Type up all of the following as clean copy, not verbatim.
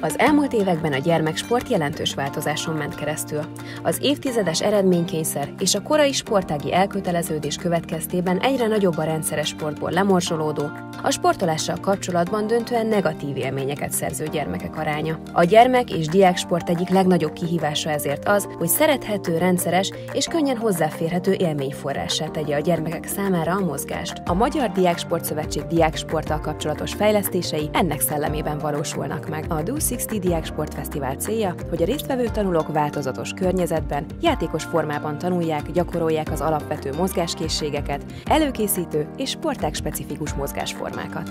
Az elmúlt években a gyermeksport jelentős változáson ment keresztül. Az évtizedes eredménykényszer és a korai sportági elköteleződés következtében egyre nagyobb a rendszeres sportból lemorzsolódó, a sportolással kapcsolatban döntően negatív élményeket szerző gyermekek aránya. A gyermek- és diáksport egyik legnagyobb kihívása ezért az, hogy szerethető, rendszeres és könnyen hozzáférhető élményforrássá tegye a gyermekek számára a mozgást. A Magyar Diáksportszövetség diáksporttal kapcsolatos fejlesztései ennek szellemében valósulnak meg. A Do60 Diáksportfesztivál célja, hogy a résztvevő tanulók változatos környezetben, játékos formában tanulják, gyakorolják az alapvető mozgáskészségeket, előkészítő és sportág specifikus mozgásformákat.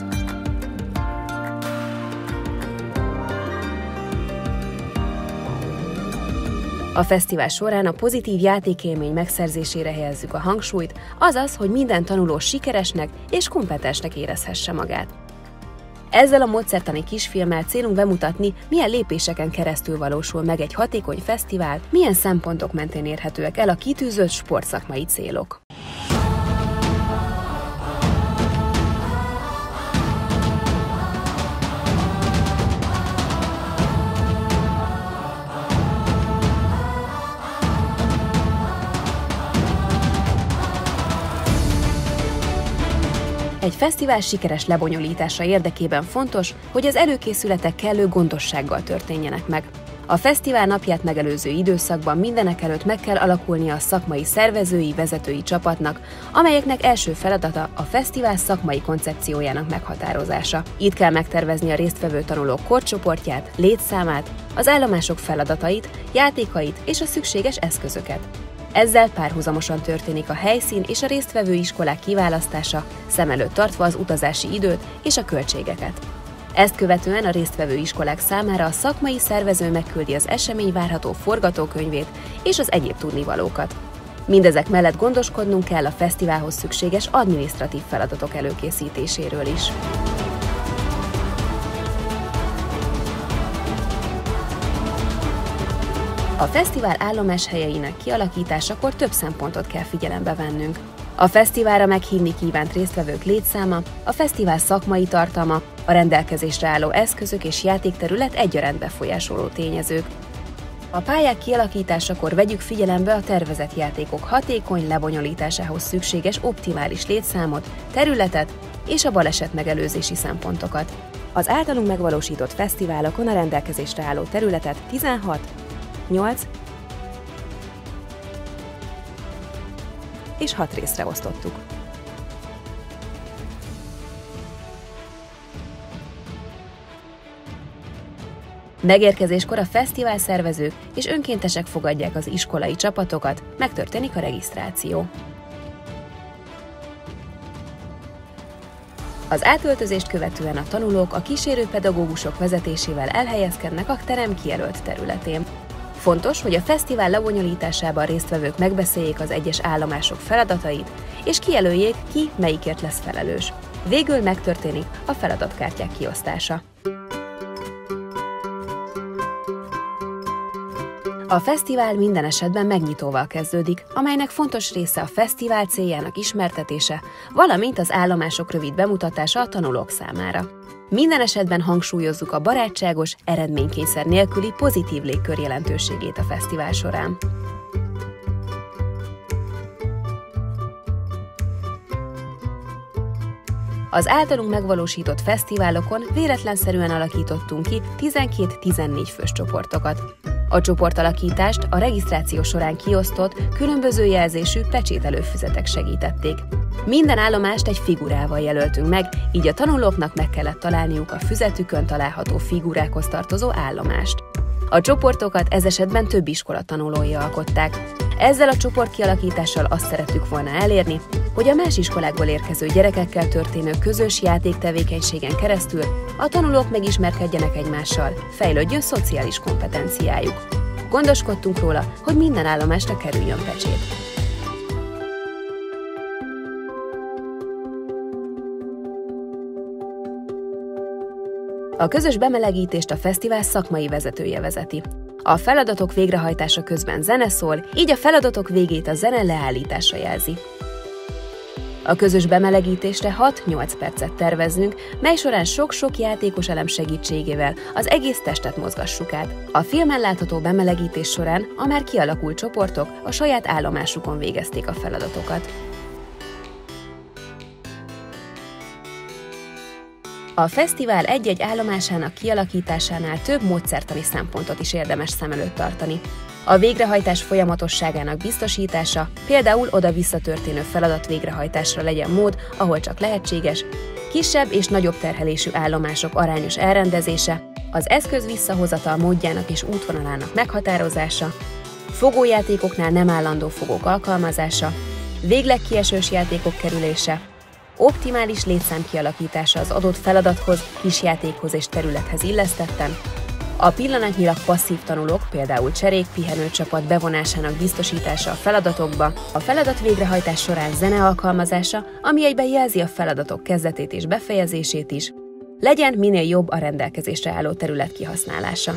A fesztivál során a pozitív játékélmény megszerzésére helyezzük a hangsúlyt, azaz, hogy minden tanuló sikeresnek és kompetensnek érezhesse magát. Ezzel a módszertani kisfilmmel célunk bemutatni, milyen lépéseken keresztül valósul meg egy hatékony fesztivál, milyen szempontok mentén érhetőek el a kitűzött sportszakmai célok. Egy fesztivál sikeres lebonyolítása érdekében fontos, hogy az előkészületek kellő gondossággal történjenek meg. A fesztivál napját megelőző időszakban mindenekelőtt meg kell alakulnia a szakmai szervezői, vezetői csapatnak, amelyeknek első feladata a fesztivál szakmai koncepciójának meghatározása. Itt kell megtervezni a résztvevő tanulók korcsoportját, létszámát, az állomások feladatait, játékait és a szükséges eszközöket. Ezzel párhuzamosan történik a helyszín és a résztvevő iskolák kiválasztása, szem előtt tartva az utazási időt és a költségeket. Ezt követően a résztvevő iskolák számára a szakmai szervező megküldi az esemény várható forgatókönyvét és az egyéb tudnivalókat. Mindezek mellett gondoskodnunk kell a fesztiválhoz szükséges adminisztratív feladatok előkészítéséről is. A fesztivál állomáshelyeinek kialakításakor több szempontot kell figyelembe vennünk. A fesztiválra meghívni kívánt résztvevők létszáma, a fesztivál szakmai tartalma, a rendelkezésre álló eszközök és játékterület egyaránt befolyásoló tényezők. A pályák kialakításakor vegyük figyelembe a tervezett játékok hatékony lebonyolításához szükséges optimális létszámot, területet és a balesetmegelőzési szempontokat. Az általunk megvalósított fesztiválokon a rendelkezésre álló területet 16, 8 és 6 részre osztottuk. Megérkezéskor a fesztivál szervezők és önkéntesek fogadják az iskolai csapatokat, megtörténik a regisztráció. Az átöltözést követően a tanulók a kísérőpedagógusok vezetésével elhelyezkednek a terem kijelölt területén. Fontos, hogy a fesztivál lebonyolításában résztvevők megbeszéljék az egyes állomások feladatait, és kijelöljék, ki melyikért lesz felelős. Végül megtörténik a feladatkártyák kiosztása. A fesztivál minden esetben megnyitóval kezdődik, amelynek fontos része a fesztivál céljának ismertetése, valamint az állomások rövid bemutatása a tanulók számára. Minden esetben hangsúlyozzuk a barátságos, eredménykényszer nélküli pozitív légkör jelentőségét a fesztivál során. Az általunk megvalósított fesztiválokon véletlenszerűen alakítottunk ki 12-14 fős csoportokat. A csoportalakítást a regisztráció során kiosztott, különböző jelzésű pecsételőfüzetek segítették. Minden állomást egy figurával jelöltünk meg, így a tanulóknak meg kellett találniuk a füzetükön található figurákhoz tartozó állomást. A csoportokat ez esetben több iskola tanulói alkották. Ezzel a csoportkialakítással azt szerettük volna elérni, hogy a más iskolákból érkező gyerekekkel történő közös játéktevékenységen keresztül a tanulók megismerkedjenek egymással, fejlődjön szociális kompetenciájuk. Gondoskodtunk róla, hogy minden állomásra kerüljön pecsét. A közös bemelegítést a fesztivál szakmai vezetője vezeti. A feladatok végrehajtása közben zene szól, így a feladatok végét a zene leállítása jelzi. A közös bemelegítésre 6-8 percet tervezzünk, mely során sok-sok játékos elem segítségével az egész testet mozgassuk át. A filmen látható bemelegítés során a már kialakult csoportok a saját állomásukon végezték a feladatokat. A fesztivál egy-egy állomásának kialakításánál több módszertani szempontot is érdemes szem előtt tartani. A végrehajtás folyamatosságának biztosítása, például oda-vissza történő feladat végrehajtásra legyen mód, ahol csak lehetséges, kisebb és nagyobb terhelésű állomások arányos elrendezése, az eszköz visszahozatal módjának és útvonalának meghatározása, fogójátékoknál nem állandó fogók alkalmazása, végleg kiesős játékok kerülése, optimális létszám kialakítása az adott feladathoz, kisjátékhoz és területhez illesztetten, a pillanatnyilag passzív tanulók, például cserék, pihenőcsapat bevonásának biztosítása a feladatokba, a feladat végrehajtás során zene alkalmazása, ami egyben jelzi a feladatok kezdetét és befejezését is, legyen minél jobb a rendelkezésre álló terület kihasználása.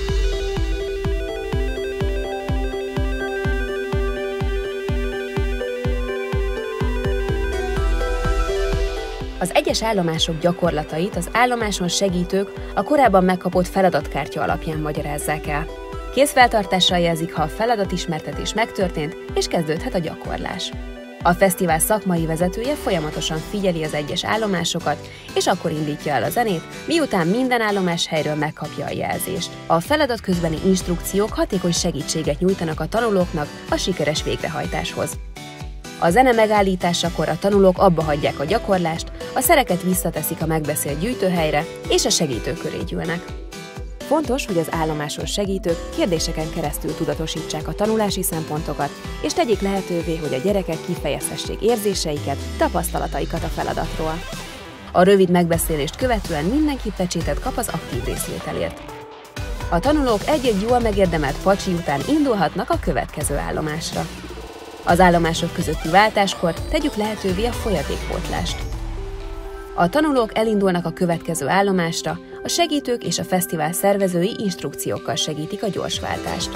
Az egyes állomások gyakorlatait az állomáson segítők a korábban megkapott feladatkártya alapján magyarázzák el. Kézfeltartással jelzik, ha a feladatismertetés megtörtént, és kezdődhet a gyakorlás. A fesztivál szakmai vezetője folyamatosan figyeli az egyes állomásokat, és akkor indítja el a zenét, miután minden állomás helyről megkapja a jelzést. A feladat közbeni instrukciók hatékony segítséget nyújtanak a tanulóknak a sikeres végrehajtáshoz. A zene megállításakor a tanulók abba hagyják a gyakorlást, a szereket visszateszik a megbeszélt gyűjtőhelyre, és a segítők köré gyűlnek. Fontos, hogy az állomáson segítők kérdéseken keresztül tudatosítsák a tanulási szempontokat, és tegyék lehetővé, hogy a gyerekek kifejezhessék érzéseiket, tapasztalataikat a feladatról. A rövid megbeszélést követően mindenki pecsétet kap az aktív részvételért. A tanulók egy-egy jól megérdemelt pacsi után indulhatnak a következő állomásra. Az állomások közötti váltáskor tegyük lehetővé a folyatékpótlást. A tanulók elindulnak a következő állomásra, a segítők és a fesztivál szervezői instrukciókkal segítik a gyors váltást.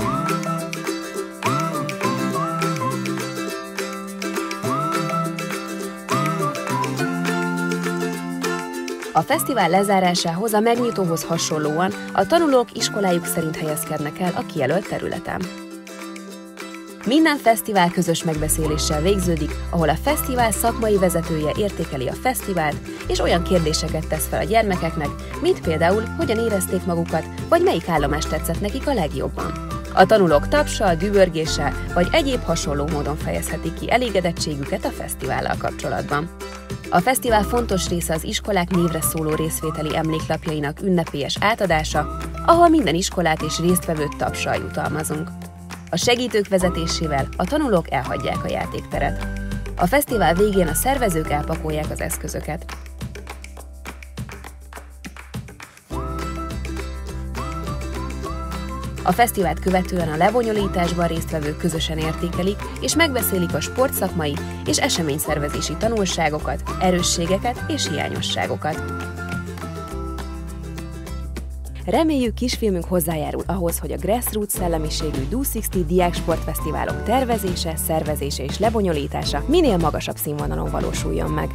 A fesztivál lezárásához a megnyitóhoz hasonlóan a tanulók iskolájuk szerint helyezkednek el a kijelölt területen. Minden fesztivál közös megbeszéléssel végződik, ahol a fesztivál szakmai vezetője értékeli a fesztivált, és olyan kérdéseket tesz fel a gyermekeknek, mint például, hogyan érezték magukat, vagy melyik állomás tetszett nekik a legjobban. A tanulók tapssal, dübörgéssel, vagy egyéb hasonló módon fejezhetik ki elégedettségüket a fesztivállal kapcsolatban. A fesztivál fontos része az iskolák névre szóló részvételi emléklapjainak ünnepélyes átadása, ahol minden iskolát és résztvevőt tapssal jutalmazunk. A segítők vezetésével a tanulók elhagyják a játékteret. A fesztivál végén a szervezők elpakolják az eszközöket. A fesztivált követően a lebonyolításban résztvevők közösen értékelik és megbeszélik a sportszakmai és eseményszervezési tanulságokat, erősségeket és hiányosságokat. Reméljük, kisfilmünk hozzájárul ahhoz, hogy a grassroots szellemiségű Do60 diáksportfesztiválok tervezése, szervezése és lebonyolítása minél magasabb színvonalon valósuljon meg.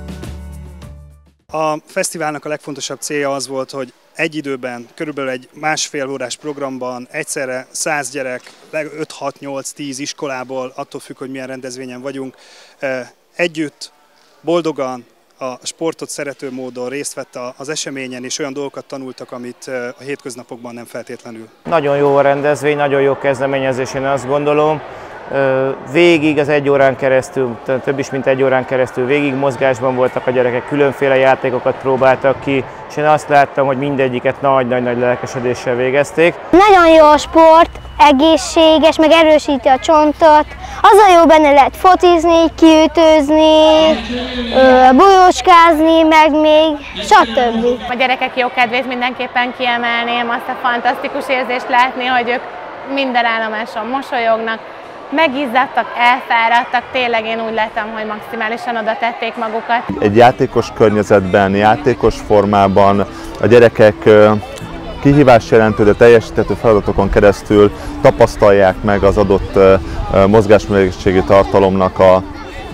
A fesztiválnak a legfontosabb célja az volt, hogy egy időben, körülbelül egy másfél órás programban egyszerre 100 gyerek, 5-6-8-10 iskolából, attól függ, hogy milyen rendezvényen vagyunk, együtt, boldogan, a sportot szerető módon részt vett az eseményen, és olyan dolgokat tanultak, amit a hétköznapokban nem feltétlenül. Nagyon jó a rendezvény, nagyon jó kezdeményezés, én azt gondolom. Végig az 1 órán keresztül, több is mint 1 órán keresztül végig mozgásban voltak a gyerekek, különféle játékokat próbáltak ki, és én azt láttam, hogy mindegyiket nagy-nagy lelkesedéssel végezték. Nagyon jó a sport, egészséges, meg erősíti a csontot, az a jó benne, lehet focizni, kiütőzni, bujócskázni, meg még stb. A gyerekek jókedvét mindenképpen kiemelném, azt a fantasztikus érzést látni, hogy ők minden állomáson mosolyognak, megizzadtak, elfáradtak, tényleg én úgy láttam, hogy maximálisan oda tették magukat. Egy játékos környezetben, játékos formában a gyerekek kihívás jelentő, de teljesíthető feladatokon keresztül tapasztalják meg az adott mozgásműveltségi tartalomnak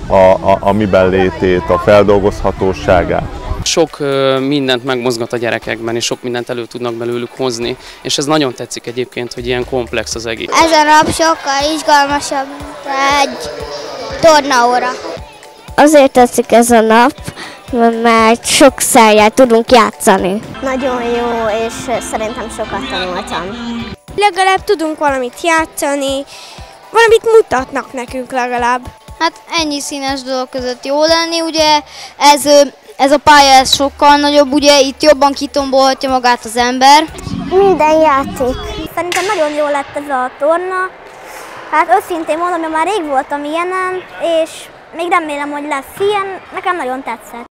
a miben létét, a feldolgozhatóságát. Sok mindent megmozgat a gyerekekben, és sok mindent elő tudnak belőlük hozni, és ez nagyon tetszik egyébként, hogy ilyen komplex az egész. Ez a nap sokkal izgalmasabb, mint egy tornaóra. Azért tetszik ez a nap, mert sok szerjel tudunk játszani. Nagyon jó, és szerintem sokat tanultam. Legalább tudunk valamit játszani, valamit mutatnak nekünk legalább. Hát ennyi színes dolog között jó lenni, ugye ez a pálya ez sokkal nagyobb, ugye itt jobban kitombolhatja magát az ember. Minden játék. Szerintem nagyon jó lett ez a torna. Hát őszintén mondom, hogy már rég voltam ilyenen, és még remélem, hogy lesz ilyen, nekem nagyon tetszett.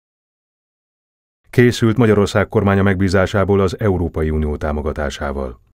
Készült Magyarország kormánya megbízásából az Európai Unió támogatásával.